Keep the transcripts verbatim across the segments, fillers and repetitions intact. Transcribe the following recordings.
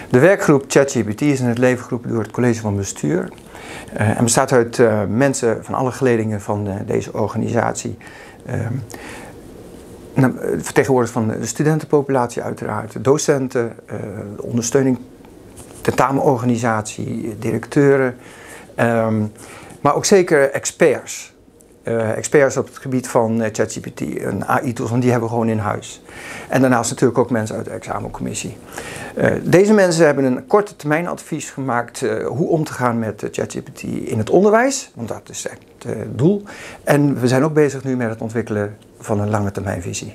De werkgroep ChatGPT is in het leven geroepen door het college van bestuur uh, en bestaat uit uh, mensen van alle geledingen van uh, deze organisatie. Uh, vertegenwoordigd van de studentenpopulatie uiteraard, docenten, uh, ondersteuning, tentamenorganisatie, directeuren, um, maar ook zeker experts. Uh, experts op het gebied van uh, ChatGPT, een A I-tools, want die hebben we gewoon in huis. En daarnaast natuurlijk ook mensen uit de examencommissie. Uh, deze mensen hebben een korte termijn advies gemaakt uh, hoe om te gaan met uh, ChatGPT in het onderwijs, want dat is echt het uh, doel. En we zijn ook bezig nu met het ontwikkelen van een lange termijnvisie.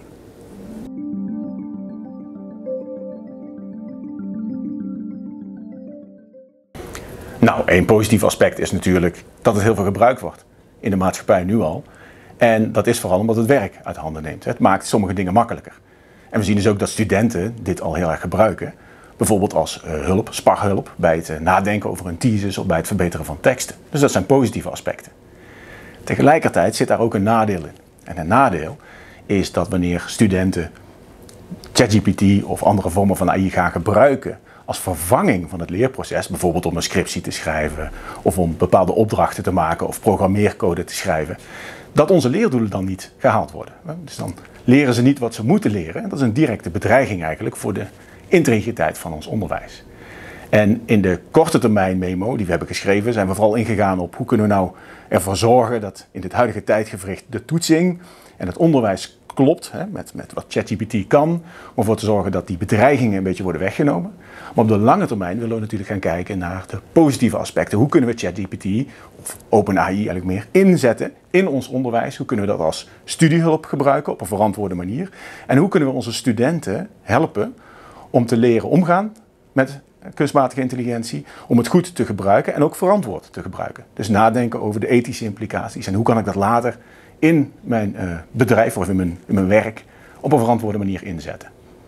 Nou, één positief aspect is natuurlijk dat het heel veel gebruikt wordt. In de maatschappij nu al. En dat is vooral omdat het werk uit handen neemt. Het maakt sommige dingen makkelijker. En we zien dus ook dat studenten dit al heel erg gebruiken. Bijvoorbeeld als uh, hulp, sparhulp, bij het uh, nadenken over een thesis of bij het verbeteren van teksten. Dus dat zijn positieve aspecten. Tegelijkertijd zit daar ook een nadeel in. En een nadeel is dat wanneer studenten ChatGPT of andere vormen van A I gaan gebruiken als vervanging van het leerproces, bijvoorbeeld om een scriptie te schrijven of om bepaalde opdrachten te maken of programmeercode te schrijven, dat onze leerdoelen dan niet gehaald worden. Dus dan leren ze niet wat ze moeten leren. En dat is een directe bedreiging eigenlijk voor de integriteit van ons onderwijs. En in de korte termijn memo die we hebben geschreven zijn we vooral ingegaan op hoe kunnen we nou ervoor zorgen dat in dit huidige tijdgevricht de toetsing en het onderwijs klopt hè, met, met wat ChatGPT kan, om ervoor te zorgen dat die bedreigingen een beetje worden weggenomen. Maar op de lange termijn willen we natuurlijk gaan kijken naar de positieve aspecten. Hoe kunnen we ChatGPT of OpenAI eigenlijk meer inzetten in ons onderwijs? Hoe kunnen we dat als studiehulp gebruiken op een verantwoorde manier? En hoe kunnen we onze studenten helpen om te leren omgaan met kunstmatige intelligentie, om het goed te gebruiken en ook verantwoord te gebruiken. Dus nadenken over de ethische implicaties en hoe kan ik dat later in mijn uh, bedrijf of in mijn, in mijn werk op een verantwoorde manier inzetten.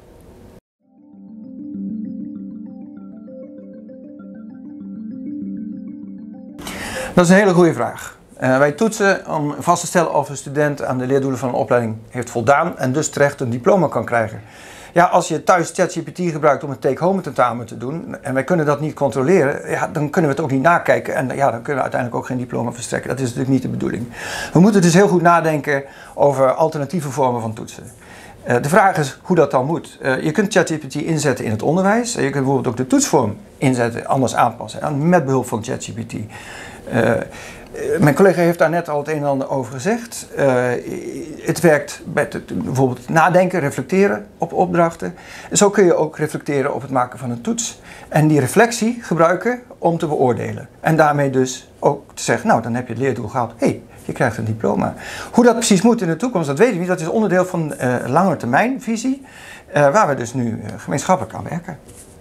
Dat is een hele goede vraag. Uh, wij toetsen om vast te stellen of een student aan de leerdoelen van een opleiding heeft voldaan en dus terecht een diploma kan krijgen. Ja, als je thuis ChatGPT gebruikt om een take-home tentamen te doen en wij kunnen dat niet controleren, ja, dan kunnen we het ook niet nakijken en ja, dan kunnen we uiteindelijk ook geen diploma verstrekken. Dat is natuurlijk niet de bedoeling. We moeten dus heel goed nadenken over alternatieve vormen van toetsen. Uh, de vraag is hoe dat dan moet. Uh, je kunt ChatGPT inzetten in het onderwijs. Je kunt bijvoorbeeld ook de toetsvorm inzetten, anders aanpassen, met behulp van ChatGPT. Uh, Mijn collega heeft daar net al het een en ander over gezegd. Uh, het werkt bij het, bijvoorbeeld nadenken, reflecteren op opdrachten. Zo kun je ook reflecteren op het maken van een toets. En die reflectie gebruiken om te beoordelen. En daarmee dus ook te zeggen, nou dan heb je het leerdoel gehaald. Hé, hey, je krijgt een diploma. Hoe dat precies moet in de toekomst, dat weet ik niet. Dat is onderdeel van uh, lange termijn visie. Uh, waar we dus nu uh, gemeenschappelijk aan werken.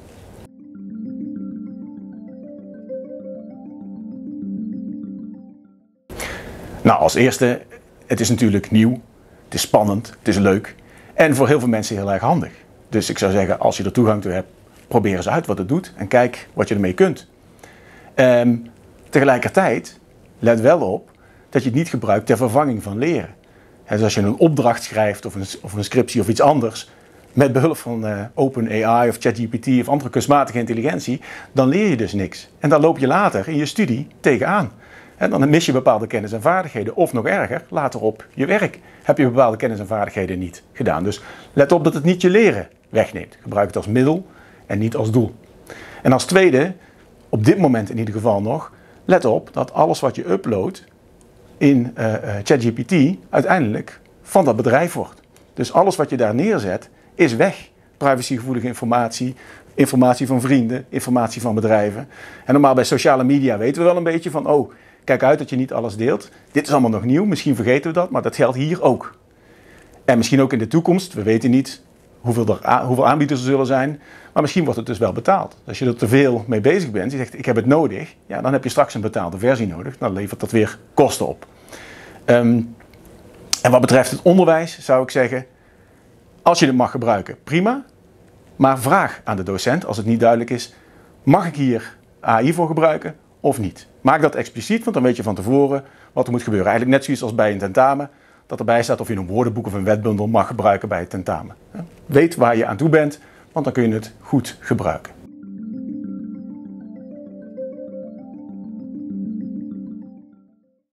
Nou, als eerste, het is natuurlijk nieuw, het is spannend, het is leuk en voor heel veel mensen heel erg handig. Dus ik zou zeggen, als je er toegang toe hebt, probeer eens uit wat het doet en kijk wat je ermee kunt. Um, tegelijkertijd, let wel op dat je het niet gebruikt ter vervanging van leren. Dus als je een opdracht schrijft of een, of een scriptie of iets anders met behulp van uh, OpenAI of ChatGPT of andere kunstmatige intelligentie, dan leer je dus niks. En dan loop je later in je studie tegenaan. En dan mis je bepaalde kennis en vaardigheden. Of nog erger, later op je werk heb je bepaalde kennis en vaardigheden niet gedaan. Dus let op dat het niet je leren wegneemt. Gebruik het als middel en niet als doel. En als tweede, op dit moment in ieder geval nog, let op dat alles wat je uploadt in uh, uh, ChatGPT uiteindelijk van dat bedrijf wordt. Dus alles wat je daar neerzet is weg. Privacygevoelige informatie, informatie van vrienden, informatie van bedrijven. En normaal bij sociale media weten we wel een beetje van, oh, kijk uit dat je niet alles deelt. Dit is allemaal nog nieuw, misschien vergeten we dat, maar dat geldt hier ook. En misschien ook in de toekomst, we weten niet hoeveel, er, hoeveel aanbieders er zullen zijn, maar misschien wordt het dus wel betaald. Als je er te veel mee bezig bent, je zegt ik heb het nodig, ja, dan heb je straks een betaalde versie nodig, dan levert dat weer kosten op. Um, en wat betreft het onderwijs zou ik zeggen, als je het mag gebruiken, prima, maar vraag aan de docent als het niet duidelijk is, mag ik hier A I voor gebruiken of niet? Maak dat expliciet, want dan weet je van tevoren wat er moet gebeuren. Eigenlijk net zoiets als bij een tentamen, dat erbij staat of je een woordenboek of een wetbundel mag gebruiken bij het tentamen. Weet waar je aan toe bent, want dan kun je het goed gebruiken.